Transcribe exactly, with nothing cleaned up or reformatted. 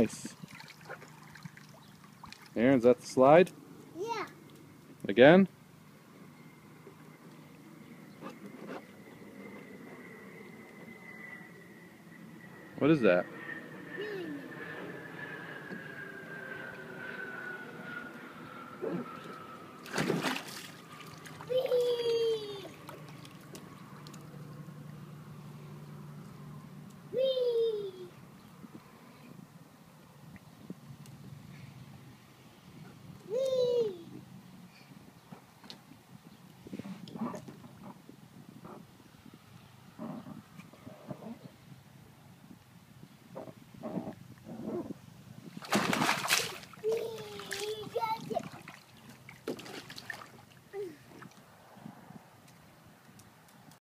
Nice. Aaron, is that the slide? Yeah. Again? What is that?